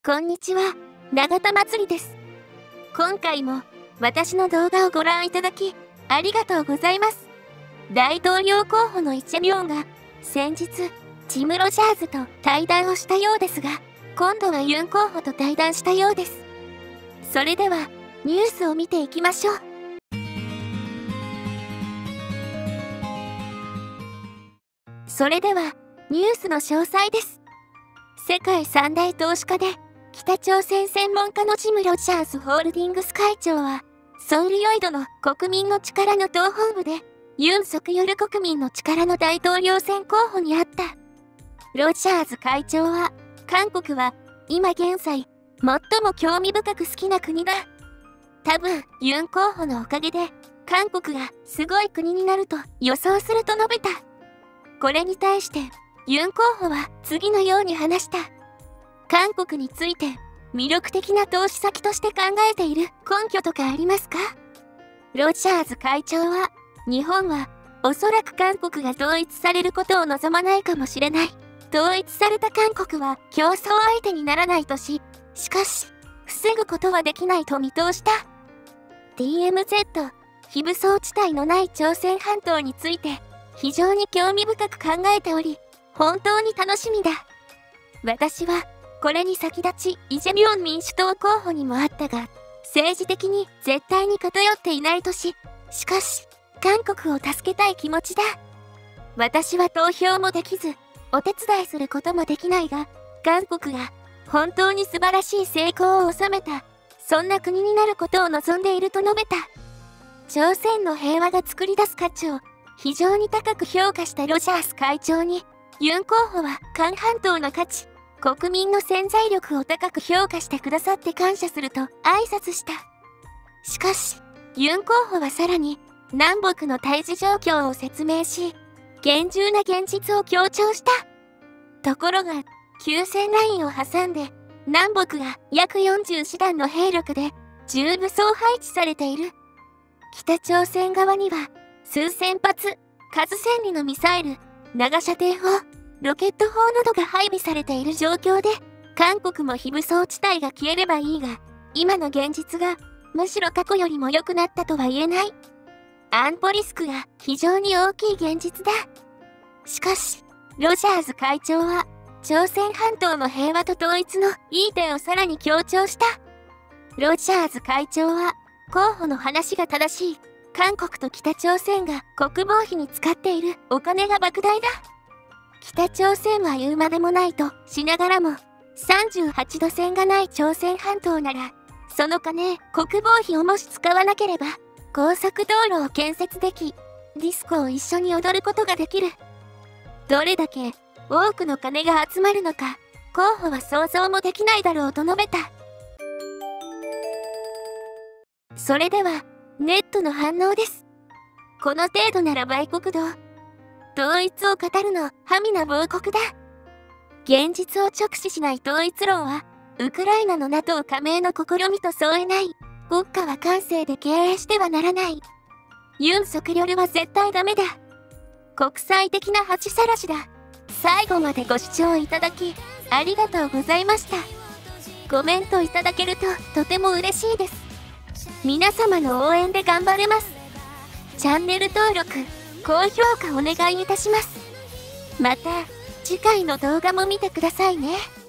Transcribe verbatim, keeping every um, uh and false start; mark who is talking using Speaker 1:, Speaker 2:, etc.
Speaker 1: こんにちは、永田まつりです。今回も私の動画をご覧いただきありがとうございます。大統領候補のイ・ジェミョンが先日チム・ロジャーズと対談をしたようですが、今度はユン候補と対談したようです。それではニュースを見ていきましょう。それではニュースの詳細です。世界三大投資家で北朝鮮専門家のチム・ロジャーズホールディングス会長は、ソウルヨイドの国民の力の党本部で、ユン・ソクヨル国民の力の大統領選候補にあった。ロジャーズ会長は、韓国は今現在、最も興味深く好きな国だ。多分、ユン候補のおかげで、韓国がすごい国になると予想すると述べた。これに対して、ユン候補は次のように話した。韓国について魅力的な投資先として考えている根拠とかありますか？ロジャーズ会長は、日本はおそらく韓国が統一されることを望まないかもしれない。統一された韓国は競争相手にならないとし、しかし、防ぐことはできないと見通した。ディーエムゼット、非武装地帯のない朝鮮半島について、非常に興味深く考えており、本当に楽しみだ。私は、これに先立ち、イ・ジェミョン民主党候補にもあったが、政治的に絶対に偏っていないとし、しかし、韓国を助けたい気持ちだ。私は投票もできず、お手伝いすることもできないが、韓国が本当に素晴らしい成功を収めた、そんな国になることを望んでいると述べた。朝鮮の平和が作り出す価値を非常に高く評価したロジャース会長に、ユン候補は韓半島の価値、国民の潜在力を高く評価してくださって感謝すると挨拶した。しかし、ユン候補はさらに南北の対峙状況を説明し、厳重な現実を強調した。ところが、休戦ラインを挟んで、南北が約よんじゅう師団の兵力で重武装配置されている。北朝鮮側には、数千発、数千里のミサイル、長射程砲、ロケット砲などが配備されている状況で、韓国も非武装地帯が消えればいいが、今の現実がむしろ過去よりも良くなったとは言えない。安保リスクが非常に大きい現実だ。しかし、ロジャーズ会長は、朝鮮半島の平和と統一のいい点をさらに強調した。ロジャーズ会長は、候補の話が正しい。韓国と北朝鮮が国防費に使っているお金が莫大だ。北朝鮮は言うまでもないとしながらも、さんじゅうはちど線がない朝鮮半島なら、その金、国防費をもし使わなければ、高速道路を建設でき、ディスコを一緒に踊ることができる。どれだけ多くの金が集まるのか、候補は想像もできないだろうと述べた。それでは、ネットの反応です。この程度なら売国道。統一を語るの、はみな亡国だ。現実を直視しない統一論は、ウクライナの ナトー 加盟の試みと相違ない。国家は官政で経営してはならない。ユン・ソクヨルは絶対ダメだ。国際的な恥さらしだ。最後までご視聴いただき、ありがとうございました。コメントいただけるととても嬉しいです。皆様の応援で頑張れます。チャンネル登録、高評価お願いいたします。また、次回の動画も見てくださいね。